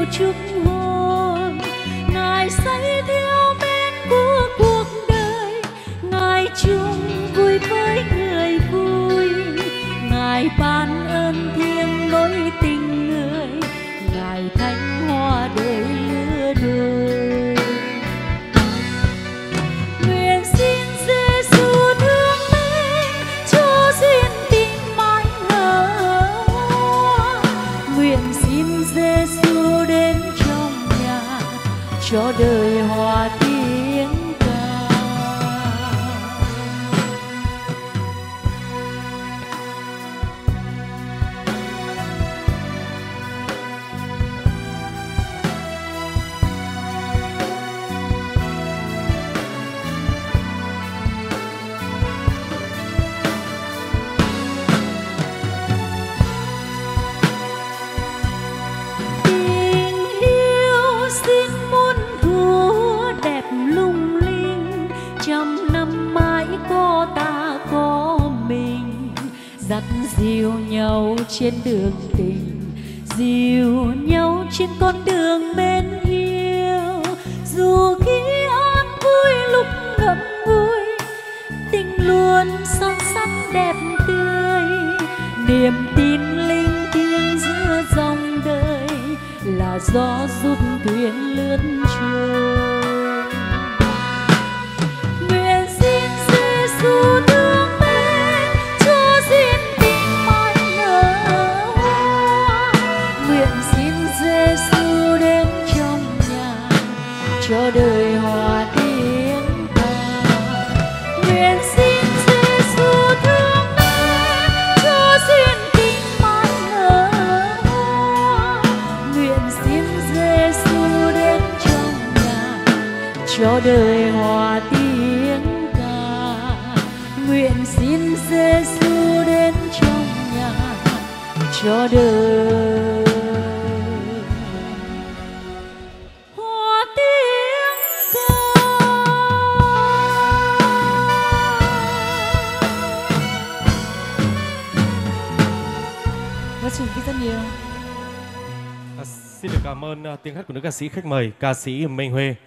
chúc hôn. Ngài xây theo bên của cuộc đời, Ngài chung vui với người vui. Ngài ban ơn thiêng nối tình người, Ngài thánh hoa đời lứa đôi. Nguyện xin Giêsu thương mến cho duyên tình mãi nở hoa. Nguyện xin Giêsu đến trong nhà cho đời hòa tiếng ca. Tình yêu xin muôn thuở đẹp lung linh, trăm năm mãi có ta có mình. Dắt dìu nhau trên đường tình, dìu nhau trên con đường mến yêu. Dù khi an vui lúc ngậm ngùi, tình luôn son sắt đẹp tươi. Niềm tin linh thiêng giữa dòng đời là gió giúp thuyền lướt trôi. Nguyện xin Giêsu thương mến cho duyên tình mãi nở hoa. Nguyện xin Giêsu đến trong nhà cho đời hòa tiếng ca. Nguyện xin Giêsu thương mến cho duyên tình mãi nở hoa. Nguyện xin Giêsu đến trong nhà cho đời hòa tiếng ca. Nguyện xin Giêsu đến trong nhà cho đời hòa tiếng ca. Vâng, xin rất nhiều. Xin được cảm ơn tiếng hát của nữ ca sĩ khách mời, ca sĩ Minh Huê.